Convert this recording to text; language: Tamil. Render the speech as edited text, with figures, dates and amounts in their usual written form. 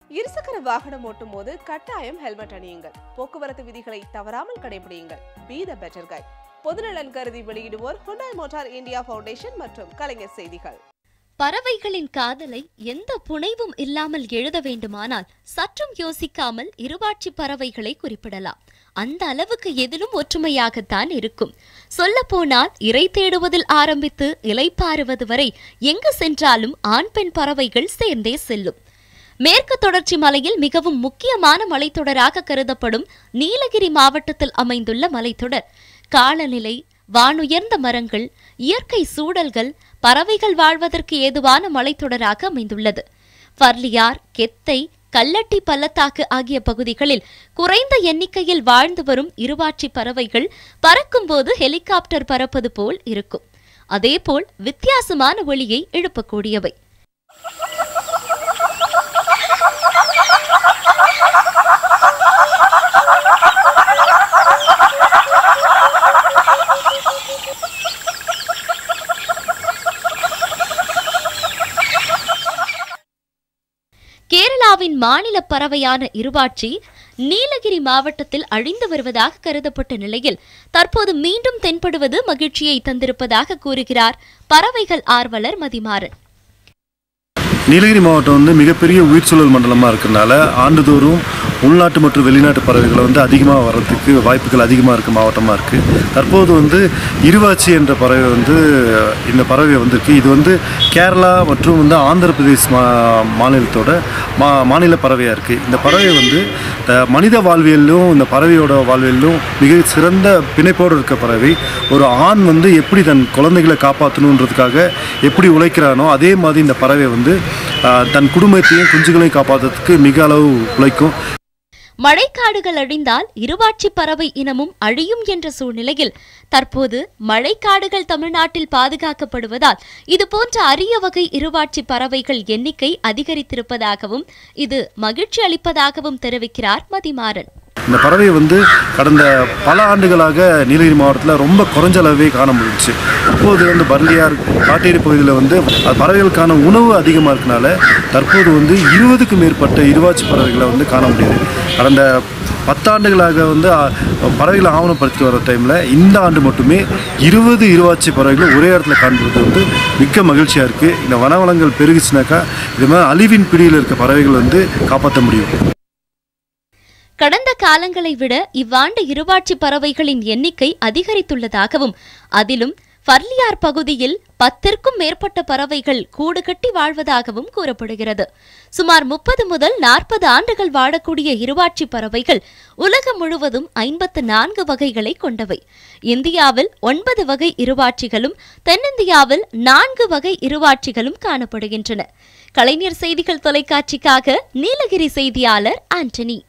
இருசக்கர வாகனம் ஓட்டும் போது கட்டாயம் ஹெல்மெட் அணியுங்கள். போக்குவரத்து விதிகளை தவறாமல் கடைபிடியுங்கள். பி தி பெட்டர் கை. பொதுநலன் கருதி வெளியிடுவோர் ஹுண்டாய் மோட்டார் இந்தியா ஃபவுண்டேஷன் மற்றும் கலைஞர் செய்திகள். பறவைகளின் காதலை எந்த புனைவும் இல்லாமல் எழுத வேண்டுமானால் சற்றும் யோசிக்காமல் இருவாட்சி பறவைகளை குறிப்பிடலாம். அந்த அளவுக்கு எதிலும் ஒற்றுமையாகத்தான் இருக்கும். சொல்ல போனால் இறை தேடுவதில் ஆரம்பித்து இலைப்பாறுவது வரை எங்கு சென்றாலும் ஆண் பெண் பறவைகள் சேர்ந்தே செல்லும். மேற்கு தொடர்ச்சி மலையில் மிகவும் முக்கியமான மலைத்தொடராக கருதப்படும் நீலகிரி மாவட்டத்தில் அமைந்துள்ள மலைத்தொடர் காலநிலை, வானுயர்ந்த மரங்கள், இயற்கை சூழல்கள், பறவைகள் வாழ்வதற்கு ஏதுவான மலைத்தொடராக அமைந்துள்ளது. பர்லியார், கெத்தை, கல்லட்டி பள்ளத்தாக்கு ஆகிய பகுதிகளில் குறைந்த எண்ணிக்கையில் வாழ்ந்து வரும் இருவாட்சி பறவைகள் பறக்கும்போது ஹெலிகாப்டர் பறப்பது போல் இருக்கும். அதேபோல் வித்தியாசமான ஒலியை எழுப்பக்கூடியவை. கேரளாவின் மாநில பறவையான இருவாட்சி நீலகிரி மாவட்டத்தில் அழிந்து வருவதாக கருதப்பட்ட நிலையில் தற்போது மீண்டும் தென்படுவது மகிழ்ச்சியை தந்திருப்பதாக கூறுகிறார் பறவைகள் ஆர்வலர் மதிமாறன். நீலகிரி மாவட்டம் மிகப்பெரிய உயிர்ச்சூழல் மண்டலமாக இருக்கிறதுனால ஆண்டுதோறும் உள்நாட்டு மற்றும் வெளிநாட்டு பறவைகளை அதிகமாக வர்றதுக்கு வாய்ப்புகள் அதிகமாக இருக்க மாவட்டமாக இருக்குது. தற்போது இருவாட்சி என்ற பறவை இந்த பறவை வந்திருக்கு. இது கேரளா மற்றும் ஆந்திர பிரதேஷ் மாநிலத்தோட மாநில பறவையாக இருக்குது. இந்த பறவை மனித வாழ்வியலும் இந்த பறவையோட வாழ்வியலும் மிக சிறந்த பிணைப்போடு இருக்க பறவை. ஒரு ஆண் எப்படி தன் குழந்தைகளை காப்பாற்றணுன்றதுக்காக எப்படி உழைக்கிறானோ அதே மாதிரி இந்த பறவை தன் குடும்பத்தையும் குஞ்சுகளையும் காப்பாற்றுறதுக்கு மிக அளவு உழைக்கும். மழைக்காடுகள் அழிந்தால் இருவாட்சி பறவை இனமும் அழியும் என்ற சூழ்நிலையில் தற்போது மழைக்காடுகள் தமிழ்நாட்டில் பாதுகாக்கப்படுவதால் இதுபோன்ற அரிய வகை இருவாட்சி பறவைகள் எண்ணிக்கை அதிகரித்திருப்பதாகவும் இது மகிழ்ச்சி அளிப்பதாகவும் தெரிவிக்கிறார் மதிமாறன். இந்த பறவை கடந்த பல ஆண்டுகளாக நீலகிரி மாவட்டத்தில் ரொம்ப குறைஞ்ச அளவே காண முடிஞ்சிச்சு. அப்போது பர்லியார் காட்டேரி பகுதியில் பறவைகளுக்கான உணவு அதிகமாக இருக்கனால தற்போது 20க்கும் மேற்பட்ட இருவாட்சி பறவைகளை காண முடியுது. கடந்த 10 ஆண்டுகளாக பறவைகளை ஆவணப்படுத்திட்டு வர டைமில் இந்த ஆண்டு மட்டுமே 20 இருவாட்சி பறவைகளை ஒரே இடத்துல காண்பது மிக்க மகிழ்ச்சியாக இருக்குது. இந்த வனவளங்கள் பெருகிச்சுனாக்கா இது மாதிரி அழிவின் பிடியில் இருக்க பறவைகள் காப்பாற்ற முடியும். கடந்த காலங்களை விட இவ்வாண்டு இருவாட்சி பறவைகளின் எண்ணிக்கை அதிகரித்துள்ளதாகவும் அதிலும் பர்லியார் பகுதியில் 10க்கும் மேற்பட்ட பறவைகள் கூடு கட்டி வாழ்வதாகவும் கூறப்படுகிறது. சுமார் 30 முதல் 40 ஆண்டுகள் வாழக்கூடிய இருவாட்சி பறவைகள் உலகம் முழுவதும் 54 வகைகளை கொண்டவை. இந்தியாவில் 9 வகை இருவாட்சிகளும் தென்னிந்தியாவில் 4 வகை இருவாட்சிகளும் காணப்படுகின்றன. கலைஞர் செய்திகள் தொலைக்காட்சிக்காக நீலகிரி செய்தியாளர் ஆண்டனி.